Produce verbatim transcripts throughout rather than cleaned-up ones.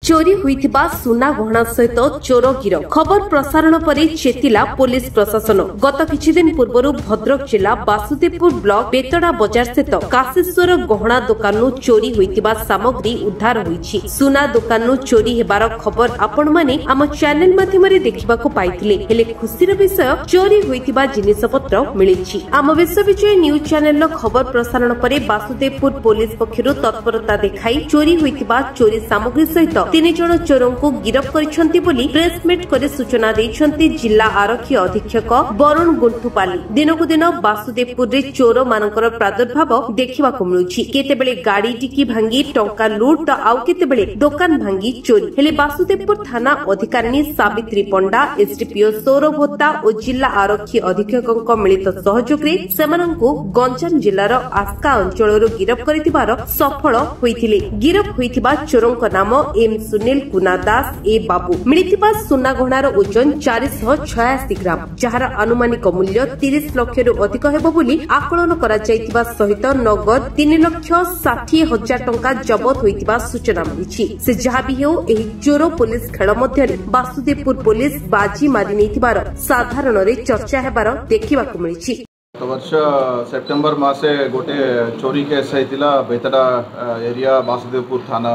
चोरी होइथिबा सुना गहना सहित चोर गिरफ खबर प्रसारण पर चेतिला पुलिस प्रशासन। गत किछि दिन पूर्व भद्रक जिला वासुदेवपुर ब्लॉक बेतड़ा बाजार स्थित काशेश्वर गहना दुकान चोरी होइथिबा सामग्री उद्धार होईछि। सुना दुकान चोरी हेबार खबर आपण माने आम चैनल माध्यमरे देखिबाको पाइथिले, हेले खुशीर विषय चोरी होइथिबा जिनिसपत्र मिलिछि। आम विश्वविजय न्यूज चैनल रो खबर प्रसारण पर वासुदेवपुर पुलिस पक्षरु तत्परता देखाई चोरी होइथिबा चोरी सामग्री सहित तीन जन चोरों को गिरफ्त करिसेंति बोली प्रेसमिट करे सूचना दैछंती जिला आरक्षी अधीक्षक वरुण गुंठुपाली। दिनकु दिन वासुदेवपुर रे चोर मानकर प्रादुर्भाव देखिबाको मिलुछि। केतेबेले गाड़ी टिकी भांगी टंका लूट तो आउ केतेबेले दुकान भांगी चोरी। हेले वासुदेवपुर थाना अधिकारिणी सावित्री पंडा, एसडीपीओ सौरभ होता और जिला आरक्षी अधीक्षक मिलित सहयोग रे सेमानंकु गंजाम जिल्लार आस्का अंचलरो गिरफ्त करितिबार सफल होइथिले। गिरफ्त होइथिबा चोरंक नाम एम सुनील कुना दास ए बाबू। मिलिथिबा सुना गहनार ओजन चार सौ छियासी ग्राम, जहार अनुमानिक मूल्य तीस लाख रु अधिक हेबो बोली आकलन करा जायतिबा सहित नगद तीन लाख साठ हजार टंका जबत होइतिबा सूचना मिलिछि। से जहा भी हेउ एही चोर पुलिस खेल मध्य वासुदेवपुर पुलिस बाजी मारि नैतिबार साधारण रे चर्चा हेबार देखिबाको मिलिछि। वर्ष सेप्टेम्बर मासे गोटे चोरी केस होता बेतड़ा एरिया वासुदेवपुर थाना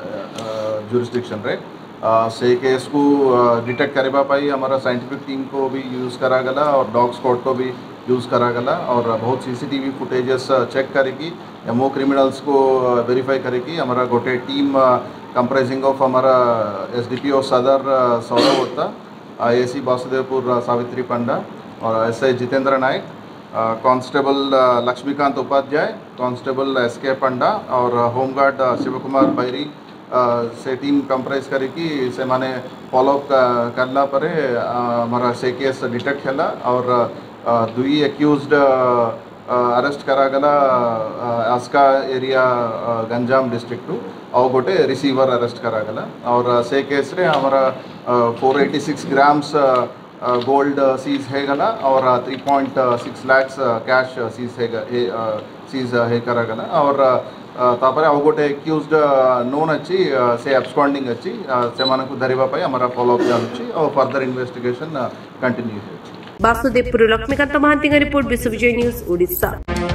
जुरिस्डिक्शन रे से केस को डिटेक्ट करने हमारा साइंटिफिक टीम को भी यूज़ करा गला और डॉग स्क्वाड को भी यूज़ करा गला और बहुत सीसीटीवी फुटेजेस चेक करेगी एमओ क्रिमिनल्स को वेरीफाई करेगी। हमारा गोटे टीम कंप्राइजिंग ऑफ हमारा एसडीपीओ सदर सौरभ होता, आईएसी वासुदेवपुर सावित्री पंडा और SI Jitendra Nayak, constable Laxmikant Upadhyay, constable S K Panda और होमगार्ड शिव कुमार बैरी से टीम कंप्राइज करेगी से माने फॉलोअप करला परे हमारा से केस डिटेक्ट हैला और दुई एक्यूज्ड अरेस्ट करा गला Aska area Ganjam district two और गोटे रिसीवर अरेस्ट करा गला और से केस रे हमारा four eighty six grams gold seize है गला और three point six lakhs cash seize है सीज है करा गला और तापर आउ गोटे एक्यूज्ड नोन अच्छी से एब्सकॉन्डिंग अच्छी से मानक धरिबा पई हमारा फॉलोअप चालुछि और फर्दर इन्वेस्टिगेशन कंटिन्यू है। Vasudevpur Laxmikant Mahanti report, Vishwavijay news Odisha.